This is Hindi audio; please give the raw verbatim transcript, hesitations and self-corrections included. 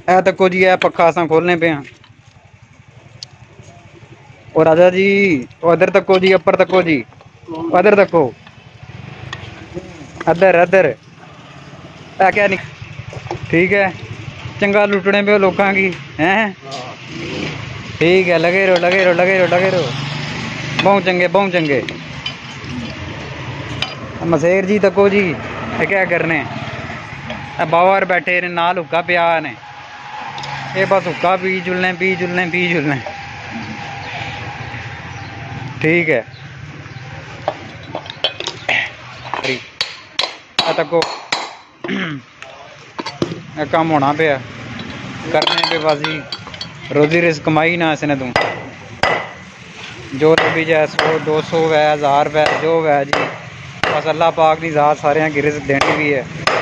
ए तको जी ए पक्खा असां खोलने पे हैं। और राजा जी उधर तको जी, अपर तको जी, उधर तको, अदर अदर ए क्या नहीं ठीक है। चंगा लुटने पे लोगों की हैं। ठीक है, लगे रहो लगे रहो लगे रहो लगे रहो। बहुत चंगे बहुत चंगे। मसेर जी तको जी ये क्या करने बाहर बैठे ने नाल हुक्का पिया ने, ये बस हुक्का पी जुलने पी जुलने पी जुलने। ठीक है तको काम होना पे करने पे बाजी रोजी रिस्क कमाई ना इसने तुम जो भी जाए सौ दो सौ वै हज़ार वै जो वै जी बस अल्लाह पाक की ज़ात सारे की रिस्क देनी भी है।